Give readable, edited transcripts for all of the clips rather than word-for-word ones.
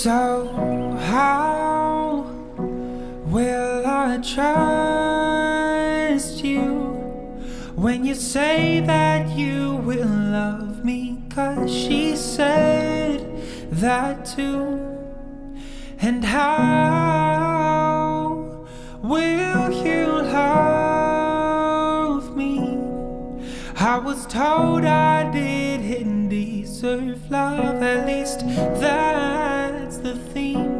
So how will I trust you when you say that you will love me? 'Cause she said that too. And how will you love me? I was told I didn't deserve love, at least that's the theme.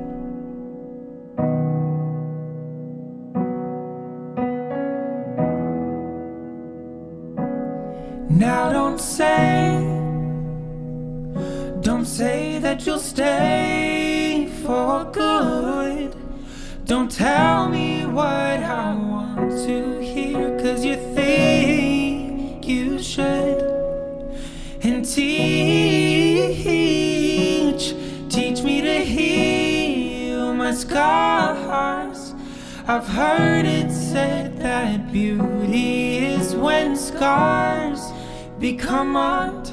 Now don't say that you'll stay for good. Don't tell me what I want to hear, 'cause you think you should. And teach me to heal my scars. I've heard it said that beauty is when scars become art.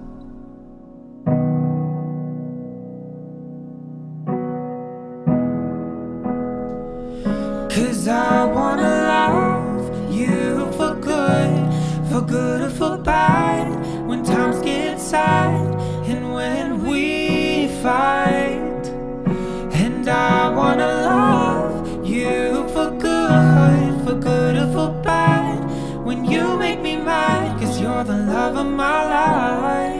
Cause I wanna love you for good or for bad. When times get sad and when we fight. And I wanna love you for good or for bad. When you make me mad, 'cause you're the love of my life.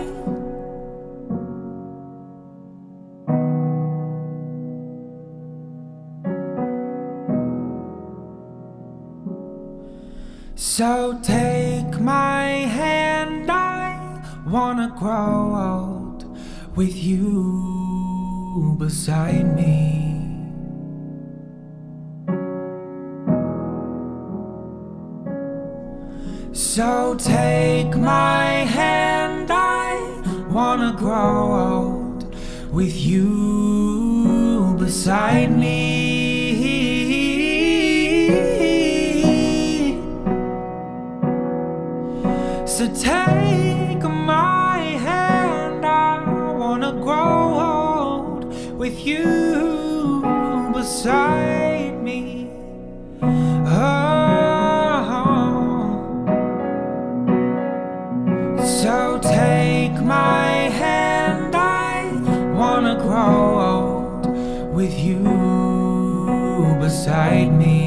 So take my hand, I wanna grow old with you beside me. So take my hand, I wanna grow old with you beside me. So take my hand, I wanna grow old with you beside me. Oh. So take my hand, I wanna grow old with you beside me.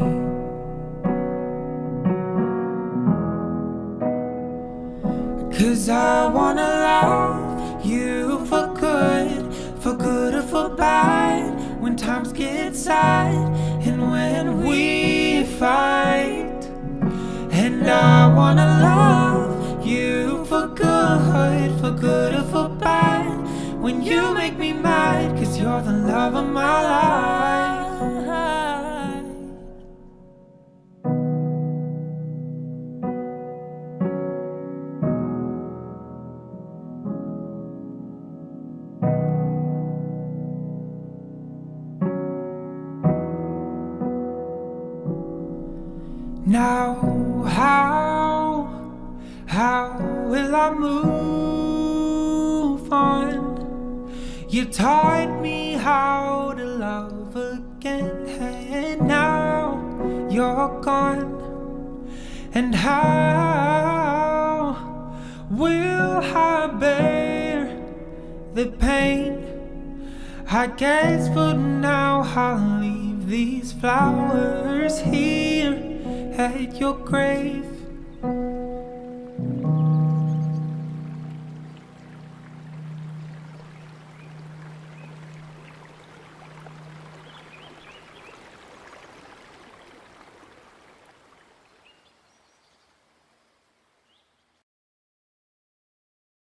'Cause I wanna love you for good or for bad. When times get sad and when we fight. And I wanna love you for good or for bad. When you make me mad, 'cause you're the love of my life. Now how will I move on? You taught me how to love again, and now you're gone. And how will I bear the pain? I guess for now I'll leave these flowers here at your grave.